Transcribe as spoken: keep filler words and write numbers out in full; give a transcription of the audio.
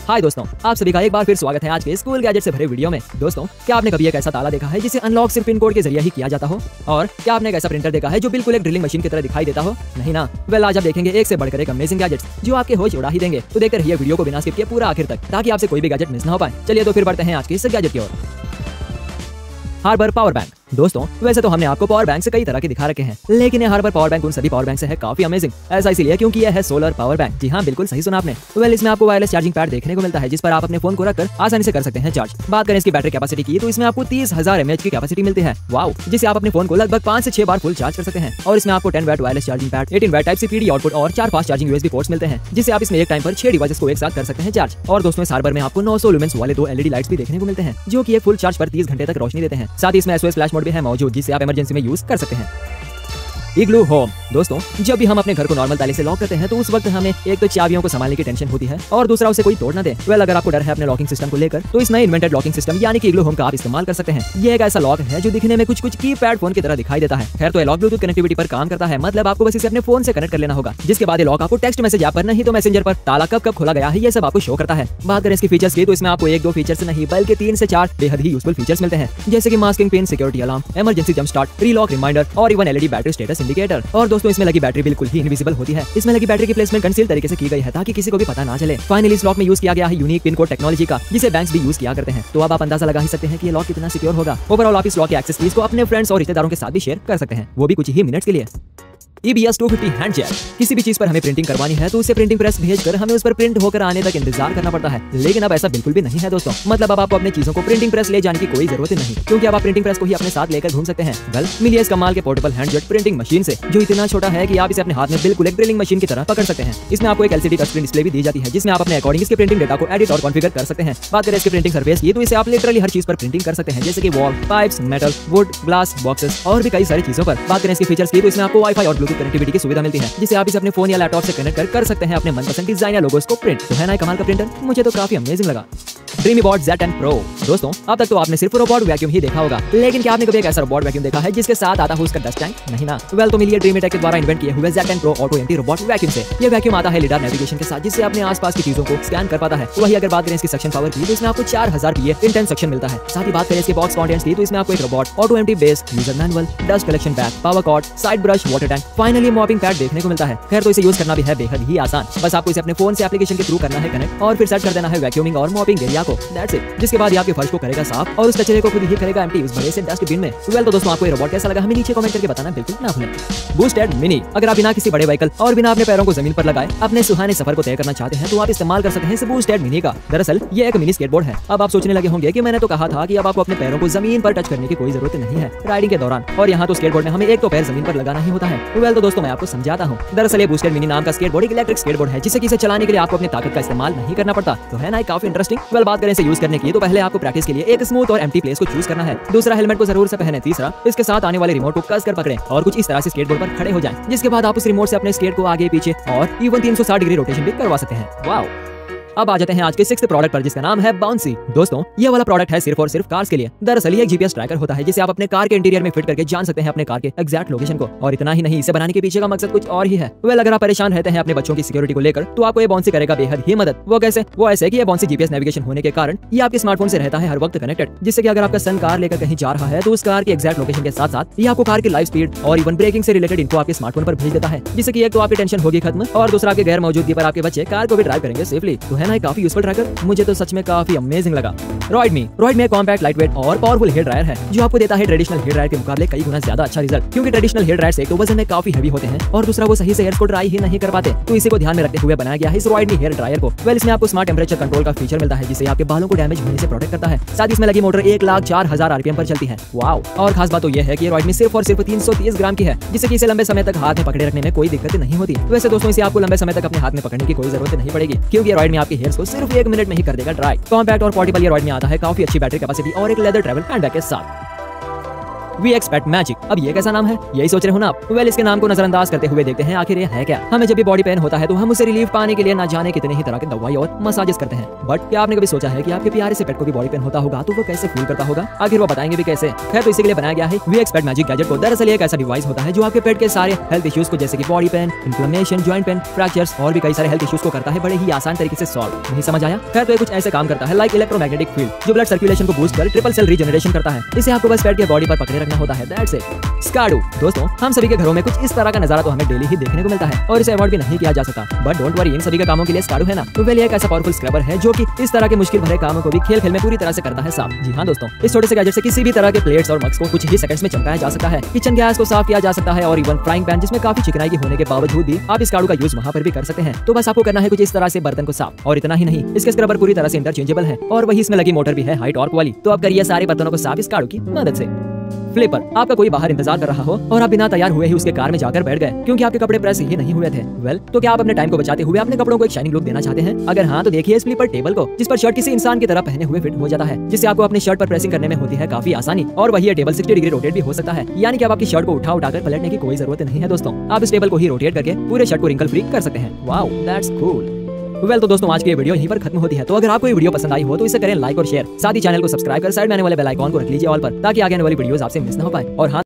हाय दोस्तों, आप सभी का एक बार फिर स्वागत है आज के स्कूल गैजेट से भरे वीडियो में। दोस्तों, क्या आपने कभी एक ऐसा ताला देखा है जिसे अनलॉक सिर्फ पिन कोड के जरिए ही किया जाता हो? और क्या आपने एक ऐसा प्रिंटर देखा है जो बिल्कुल एक ड्रिलिंग मशीन की तरह दिखाई देता हो? नहीं ना। वेल, आज आप देखेंगे एक से बढ़कर एक अमेजिंग गैजेट्स जो आपके होश उड़ा ही देंगे। तो देखते रहिए वीडियो को बिना स्किप किए पूरा आखिर तक, ताकि आपसे कोई भी गैजेट मिस ना हो पाए। चलिए तो फिर बढ़ते हैं आज के इस गैजेट की ओर। Harbour power bank. दोस्तों, वैसे तो हमने आपको पावर बैंक से कई तरह के दिखा रखे हैं, लेकिन ये हार्बर पावर बैंक उन सभी पावर बैंक से है काफी अमेजिंग। ऐसा इसलिए क्योंकि यह है सोलर पावर बैंक। जी हाँ, बिल्कुल सही सुना आपने। वेल, इसमें आपको वायरलेस चार्जिंग पैड देखने को मिलता है जिस पर आप अपने फोन को रखकर आसानी से कर सकते हैं चार्ज। बात करें इसकी बैटरी कैपेसिटी की तो इसमें आपको तीस हजार एमएच की कैपेसिटी मिलती है। वाओ, जिससे आप अपने फोन को लगभग पांच से छह बार फुल चार्ज कर सकते हैं। और इसमें आपको ten watt wireless charging pad, eighteen watt type C PD output और चार फास्ट चार्जिंग यूएसबी पोर्ट्स मिलते हैं, जिससे आप इसमें एक टाइम पर छह डिवाइसेस को एक साथ कर सकते हैं चार्ज। और दोस्तों, इस हार्बर में आपको नौ सौ लुमेंस वाले दो एलईडी लाइट्स भी देखने को मिलते हैं, जो कि एक फुल चार्ज पर तीस घंटे तक रोशनी देते हैं। साथ ही इसमें एसओएस फ्लैश मोड भी है मौजूद, जिससे आप इमरजेंसी में यूज कर सकते हैं। Igloo home. दोस्तों, जब भी हम अपने घर को नॉर्मल ताले से लॉक करते हैं तो उस वक्त हमें एक तो चाबियों को संभालने की टेंशन होती है और दूसरा उसे कोई तोड़ ना दे। वेल, अगर आपको डर है अपने लॉकिंग सिस्टम को लेकर तो इस नए इन्वेंटेड लॉकिंग सिस्टम यानी कि इग्लू होम का आप इस्तेमाल कर सकते हैं। ये एक ऐसा लॉक है जो दिखने में कुछ कुछ कीपैड फोन की तरह दिखाई देता है। खैर, तो ये लॉक ब्लूटूथ कनेक्टिविटी पर काम करता है, मतलब आपको बस इसे अपने फोन से कनेक्ट कर लेना होगा, जिसके बाद ये लॉक आपको टेक्स्ट मैसेज ऐप पर नहीं तो मैसेंजर पर ताला कब कब खोला गया है ये सब आपको शो करता है। बात करें इसकी फीचर्स की तो इसमें आपको एक दो फीचर्स नहीं बल्कि तीन से चार बेहद ही यूजफुल फीचर्स मिलते हैं, जैसे कि masking pin, security alarm, emergency jump start, relock reminder और even LED battery status indicator. और दोस्तों, इसमें लगी बैटरी बिल्कुल ही इनविजिबल होती है। इसमें लगी बैटरी की प्लेसमेंट कंसील तरीके से की गई है ताकि किसी को भी पता ना चले। फाइनली इस लॉक में यूज किया गया है यूनिक पिन कोड टेक्नोलॉजी का, जिसे बैंक्स भी यूज किया करते हैं। तो अब आप अंदाजा लगा ही सकते हैं कि ये लॉक कितना सिक्योर होगा। ओवरऑल आप इस लॉक के एक्सेस कीज को अपने फ्रेंड्स और रिश्तेदारों के साथ भी शेयर कर सकते हैं, वो भी कुछ ही मिनट्स के लिए। E B S two fifty hand gel. किसी भी चीज पर हमें प्रिंटिंग करवानी है तो उसे प्रिंटिंग प्रेस भेजकर हमें उस पर प्रिंट होकर आने तक इंतजार करना पड़ता है, लेकिन अब ऐसा बिल्कुल भी नहीं है दोस्तों। मतलब अब आपको अपनी चीजों को प्रिंटिंग प्रेस ले जाने की कोई जरूरत नहीं, क्योंकि अब आप प्रिंटिंग प्रेस को ही अपने साथ लेकर घूम सकते हैं। वेल, मिलिए इस कमाल के portable hand jet printing machine से, जो इतना छोटा है कि आप इसे अपने हाथ में बिल्कुल एक ड्रिलिंग मशीन की तरह पकड़ सकते हैं। इसमें आपको एक एलसीडी टच स्क्रीन डिस्प्ले भी दी जाती है, जिसमें आप अपने अकॉर्डिंग इसके प्रिंटिंग डेटा को एडिट और कॉन्फ़िगर कर सकते हैं। बात करें इसकी प्रिंटिंग सरफेस की तो इसे आप लिटरली हर चीज पर प्रिंटिंग कर सकते हैं, जैसे कि wall, pipes, metal, wood, glass, boxes और भी कई सारी चीजों पर। बात करें इसके फीचर्स की तो इसमें आपको वाईफाई और ब्लूटूथ कनेक्टिविटी की सुविधा मिलती है, जिसे आप इसे अपने फोन या लैपटॉप से कनेक्ट कर कर सकते हैं अपने मनपसंद डिजाइन या लोगोस को प्रिंट। तो है ना कमाल का प्रिंटर, मुझे तो काफी अमेजिंग लगा। DreameBot Z ten pro. दोस्तों, अब तक तो आपने सिर्फ रोबोट वैक्यूम ही देखा होगा, लेकिन क्या आपने कभी एक ऐसा रोबोट वैक्यूम देखा है जिसके साथ आता हो उसका डस्ट टैंक? नहीं ना। वेल, तो मिलिए ड्रीमीटेक के द्वारा इन्वेंट किए हुए Z ten pro auto empty robot vacuum से। ये वैक्यूम आता है लिडार नेविगेशन के साथ, जिससे अपने आसपास की चीजों को स्कैन कर पाता है। वही अगर बात करें इसकी सक्शन पावर की तो इसमें आपको चार हजार पीए इंटेंस सक्शन मिलता है। साथ ही बात करें इसके बॉक्स कंटेंट्स की तो इसमें आपको एक robot, auto empty base, user manual, dust collection bag, power cord, side brush, water tank, finally mopping pad देखने को मिलता है। खैर, तो इसे यूज करना भी है बेहद ही आसान। बस आपको इसे अपने फोन से एप्लीकेशन के थ्रू करना है कनेक्ट और फिर सेट कर देना है वैक्यूमिंग और मॉपिंग एरिया को। That's it. जिसके बाद आपके फर्श को करेगा साफ और उस कचरे को खुद ही करेगा एम्प्टी उस बड़े से डस्टबिन में। वेल, तो दोस्तों, आपको ये रोबोट कैसा लगा हमें नीचे कमेंट करके बताना बिल्कुल ना भूलें। Boosted mini. अगर आप बिना किसी बड़े व्हीकल और बिना अपने पैरों को जमीन पर लगाए अपने सुहाने सफर को तय करना चाहते हैं तो आप इस्तेमाल कर सकते हैं इस बूस्टेड मिनी का। दरअसल ये एक मिनी स्केटबोर्ड है। अब आप सोचने लगे होंगे कि मैंने तो कहा था कि अब आपको अपने पैरों को जमीन पर टच करने की कोई जरूरत नहीं है राइडिंग के दौरान, और यहाँ तो स्केटबोर्ड में हमें एक तो पैर जमीन पर लगाना ही होता है। वेल, तो दोस्तों, मैं आपको समझाता हूँ। दरअसल ये बूस्टेड मिनी नाम का स्केटबोर्ड एक इलेक्ट्रिक स्केटबोर्ड है, जिसे चलाने के लिए आपको अपनी ताकत का इस्तेमाल नहीं करना पड़ता। तो है ना काफी इंटरेस्टिंग। वेल, बात करें इसे यूज करने की तो पहले आपको प्रैक्टिस के लिए एक स्मूथ और एम्प्टी प्लेस को चूज करना है। दूसरा, हेलमेट को जरूर से पहने। तीसरा, इसके साथ आने वाले रिमोट को कस कर पकड़ें और कुछ इस तरह से स्केटबोर्ड पर खड़े हो जाएं, जिसके बाद आप उस रिमोट से अपने स्केट को आगे पीछे और इवन तीन सौ साठ डिग्री रोटेशन भी करवा सकते हैं। वाओ। अब आ जाते हैं आज के सिक्स्थ प्रोडक्ट पर, जिसका नाम है बाउंसी। दोस्तों, ये वाला प्रोडक्ट है सिर्फ और सिर्फ कार्स के लिए। दरअसल ये एक जीपीएस ट्रैकर होता है, जिसे आप अपने कार के इंटीरियर में फिट करके जान सकते हैं अपने कार के एग्जैक्ट लोकेशन को। और इतना ही नहीं, इसे बनाने के पीछे का मकसद कुछ और ही है। वेल, अगर आप परेशान रहते हैं अपने बच्चों की सिक्योरिटी को लेकर तो आपको ये बाउंसी करेगा बेहद ही मदद। वो कैसे? वो ऐसे कि ये बाउंसी जीपीएस नेविगेशन होने के कारण ये आपके स्मार्टफोन से रहता है हर वक्त कनेक्टेड, जिससे कि अगर आपका सन कार लेकर कहीं जा रहा है तो उस कार की एग्जैक्ट लोकेशन के साथ साथ ये आपको कार की लाइव स्पीड और इवन ब्रेकिंग से रिलेटेड इन्फो आपके स्मार्टफोन पर भेज देता है, जिससे कि एक तो आपकी टेंशन होगी खत्म और दूसरा आपके गैर मौजूदगी पर आपके बच्चे कार को भी ड्राइव करेंगे सेफली। तो है ना काफी यूजफुल ट्रैकर, मुझे तो सच में काफी अमेजिंग लगा। रॉयडमी। रॉयडमी एक कॉम्पैक्ट, लाइटवेट और पावरफुल हेयर ड्रायर है, जो आपको देता है ट्रेडिशनल हेयर ड्रायर के मुकाबले कई गुना ज्यादा अच्छा रिजल्ट, क्योंकि ट्रेडिशनल हेयर ड्रायर से एक तो वजन में काफी हेवी होते हैं और दूसरा वो सही से हेयर्स को ड्राई ही नहीं कर पाते। तो इसी को ध्यान में रखते हुए बनाया गया है इस रॉयडमी हेयर ड्रायर को। वेल, इसमें आपको स्मार्ट टेम्परेचर कंट्रोल का फीचर मिलता है, जिससे आपके बालों को डैमेज होने से प्रोटेक्ट करता है। साथ ही इसमें लगी मोटर एक लाख चार हजार आरपीएम पर चलती है। वाओ। और खास बात तो यह है कि रॉयडमी सिर्फ और सिर्फ तीन सौ तीस ग्राम की है, जिससे कि इसे लंबे समय तक हाथ में पकड़े रखने में कोई दिक्कत नहीं होती। वैसे दोस्तों, इसे आपको लंबे समय तक अपने हाथ में पकड़ने की कोई जरूरत नहीं पड़ेगी, क्योंकि रॉयडमी आपके हेयर्स को सिर्फ एक मिनट में ही कर देगा ड्राई। कॉम्पैक्ट और पोर्टेबल ये रॉयडमी आता है काफी अच्छी बैटरी कैपेसिटी और एक लेदर ट्रैवल हैंडबैग के साथ। V X pet magic. अब ये कैसा नाम है, यही सोच रहे हो ना आप? वेल, इसके नाम को नजरअंदाज करते हुए देखते हैं आखिर ये है क्या। हमें जब भी बॉडी पेन होता है तो हम उसे रिलीफ पाने के लिए ना जाने कितने ही तरह के दवाई और मसाजेस करते हैं। बट क्या आपने कभी सोचा है कि आपके प्यारे से पेट को भी बॉडी पेन होता होगा तो वो कैसे फील करता होगा? आखिर वो बताएंगे भी कैसे। है तो इसी के लिए बनाया गया है V X pet magic gadget को। दरअसल एक ऐसा डिवाइस होता है जो आपके पेट के सारे हेल्थ इश्यूज को, जैसे कि body pain, inflammation, joint pain, fractures और भी कई सारे हेल्थ इश्यूज को करता है बड़े ही आसान तरीके से सॉल्व। नहीं समझ आया? खैर तो ये कुछ ऐसे काम करता है लाइक इलेक्ट्रोमैग्नेटिक फील्ड जो ब्लड सर्कुलेशन को बूस्ट कर ट्रिपल सेल रीजनरेशन करता है। इसे आपको बस पेट के बॉडी पर पकड़े रखना होता है। That's it. स्काडू। दोस्तों, हम सभी के घरों में कुछ इस तरह का नजारा तो हमें डेली ही देखने को मिलता है और इसे अवॉइड भी नहीं किया जा सकता। बट डोंट वरी, इन सभी के कामों के लिए स्काडू है ना। तो वेल, एक ऐसा पावरफुल स्क्रबर है जो कि इस तरह के मुश्किल भरे कामों को भी खेल खेल में पूरी तरह से करता है साफ। जी हाँ दोस्तों, इस छोटे से गैजेट से किसी भी तरह के प्लेट्स और मग्स को कुछ ही सेकंड्स में चमकाया जा सकता है, किचन गैस को साफ किया जा सकता है और इवन फ्राइंग पैन जिसमें काफी चिकनाई की होने के बावजूद भी आप इस स्काडू का यूज वहाँ पर भी कर सकते हैं। तो बस आपको करना है कुछ इस तरह से बर्तन को साफ। और इतना ही नहीं, इसके स्क्रबर पूरी तरह से इंटरचेंजेबल है और वही इसमें लगी मोटर भी है हाई टॉर्क वाली। तो आप करिए सारे बर्तनों को साफ इस स्काडू की मदद से। फ्लिपर। आपका कोई बाहर इंतजार कर रहा हो और आप बिना तैयार हुए ही उसके कार में जाकर बैठ गए क्योंकि आपके कपड़े प्रेस ही नहीं हुए थे। वेल, तो क्या आप अपने टाइम को बचाते हुए अपने कपड़ों को एक शाइनिंग लुक देना चाहते हैं? अगर हाँ, तो देखिए इस फ्लिपर टेबल को, जिस पर शर्ट किसी इंसान की तरह पहने हुए फिट हो जाता है, जिससे आपको अपनी शर्ट पर प्रेसिंग करने में होती है काफी आसानी। और वही ये टेबल साठ डिग्री रोटेट भी हो सकता है, यानी कि आप आपकी शर्ट को उठा उठाकर पलटने की कोई जरूरत नहीं है दोस्तों। आप इस टेबल को ही रोटेट करके पूरे शर्ट को रिंकल फ्री कर सकते हैं। Wow, that's cool. Well well, तो दोस्तों, आज की ये वीडियो यहीं पर खत्म होती है। तो अगर आपको ये वीडियो पसंद आई हो तो इसे करें लाइक और शेयर। साथ ही चैनल को सब्सक्राइब कर साइड में आने वाले बेल आइकॉन को रख लीजिए ऑल पर, ताकि आगे आने वाली वीडियोस आपसे मिस ना हो पाए। और हाँ,